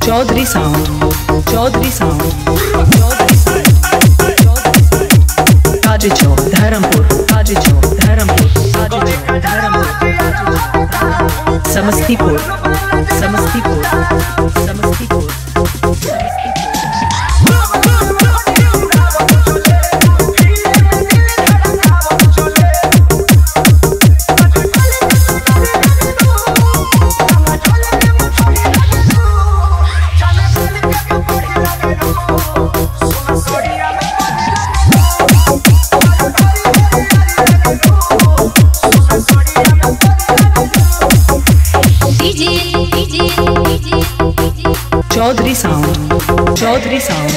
Chaudhary Sound, Chaudhary Sound, Kaji Chowk Dharampur, Kaji Chowk Dharampur, Kaji Chowk Dharampur, Samastipur, Samastipur, Samastipur. Chaudhary Sound, Chaudhary Sound,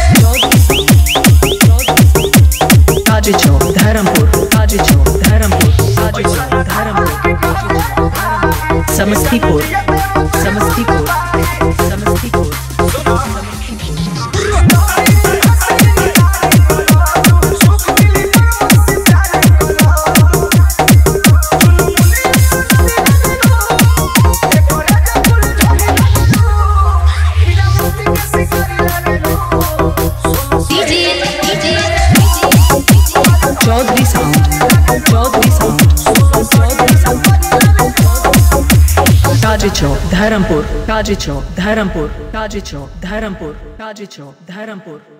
Kaji Chowk Dharampur, Kaji Chowk Dharampur, Kaji Chowk Dharampur, Samastipur, Samastipur, Samastipur. Chaudhary Sound, Chaudhary Sound, Chaudhary Sound, Kaji Chowk Dharampur, Kaji Chowk Dharampur, Kaji Chowk Dharampur, Kaji Chowk Dharampur.